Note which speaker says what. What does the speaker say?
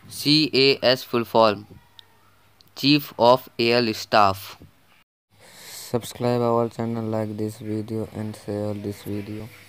Speaker 1: CAS full form Chief of Air Staff.
Speaker 2: Subscribe our channel, like this video and share this video.